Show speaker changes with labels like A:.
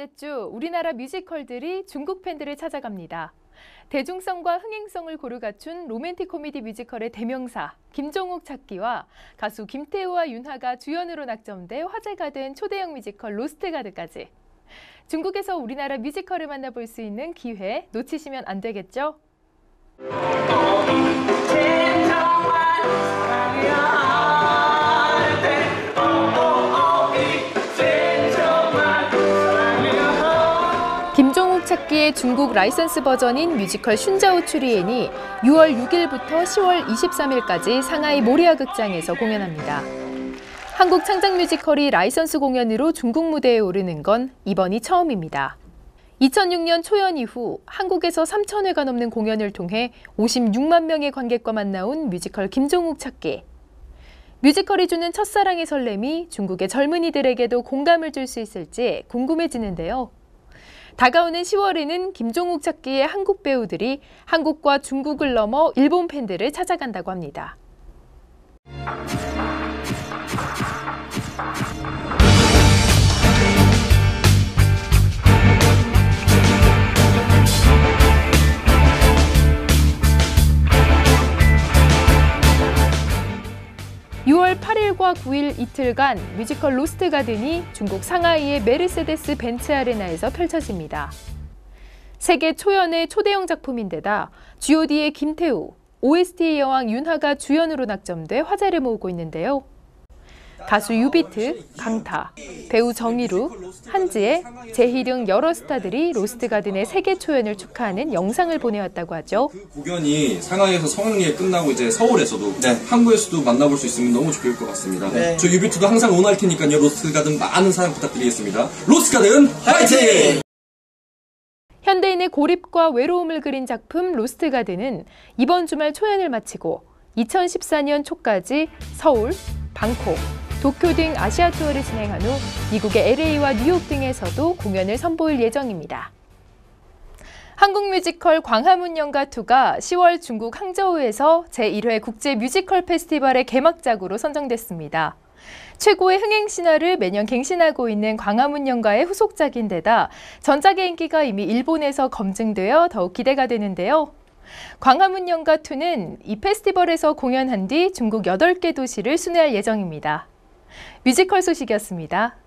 A: 번째 주 우리나라 뮤지컬들이 중국 팬들을 찾아갑니다. 대중성과 흥행성을 고루 갖춘 로맨틱 코미디 뮤지컬의 대명사 김종욱 찾기와 가수 김태우와 윤하가 주연으로 낙점돼 화제가 된 초대형 뮤지컬 로스트가드까지. 중국에서 우리나라 뮤지컬을 만나볼 수 있는 기회 놓치시면 안 되겠죠? 김종욱 찾기의 중국 라이선스 버전인 뮤지컬 슌자오 추리엔이 6월 6일부터 10월 23일까지 상하이 모리아 극장에서 공연합니다. 한국 창작 뮤지컬이 라이선스 공연으로 중국 무대에 오르는 건 이번이 처음입니다. 2006년 초연 이후 한국에서 3,000회가 넘는 공연을 통해 56만 명의 관객과 만나온 뮤지컬 김종욱 찾기. 뮤지컬이 주는 첫사랑의 설렘이 중국의 젊은이들에게도 공감을 줄 수 있을지 궁금해지는데요. 다가오는 10월에는 김종욱 찾기의 한국 배우들이 한국과 중국을 넘어 일본 팬들을 찾아간다고 합니다. 6월 8일과 9일 이틀간 뮤지컬 로스트가든이 중국 상하이의 메르세데스 벤츠 아레나에서 펼쳐집니다. 세계 초연의 초대형 작품인데다 G.O.D의 김태우, OST의 여왕 윤하가 주연으로 낙점돼 화제를 모으고 있는데요. 가수 유비트, 강타, 배우 정의루, 한지혜, 제희 등 여러 스타들이 로스트가든의 세계 초연을 축하하는 영상을 보내왔다고 하죠.
B: 그 공연이 상하이에서 성황리에 끝나고 이제 서울에서도 한국에서도 만나볼 수 있으면 너무 좋을 것 같습니다. 저 유비트도 항상 원할 테니까요. 로스트가든 많은 사랑 부탁드리겠습니다. 로스트가든 화이팅!
A: 현대인의 고립과 외로움을 그린 작품 로스트가든은 이번 주말 초연을 마치고 2014년 초까지 서울, 방콕, 도쿄 등 아시아 투어를 진행한 후 미국의 LA와 뉴욕 등에서도 공연을 선보일 예정입니다. 한국 뮤지컬 광화문 연가2가 10월 중국 항저우에서 제1회 국제 뮤지컬 페스티벌의 개막작으로 선정됐습니다. 최고의 흥행 신화를 매년 갱신하고 있는 광화문 연가의 후속작인데다 전작의 인기가 이미 일본에서 검증되어 더욱 기대가 되는데요. 광화문 연가2는 이 페스티벌에서 공연한 뒤 중국 8개 도시를 순회할 예정입니다. 뮤지컬 소식이었습니다.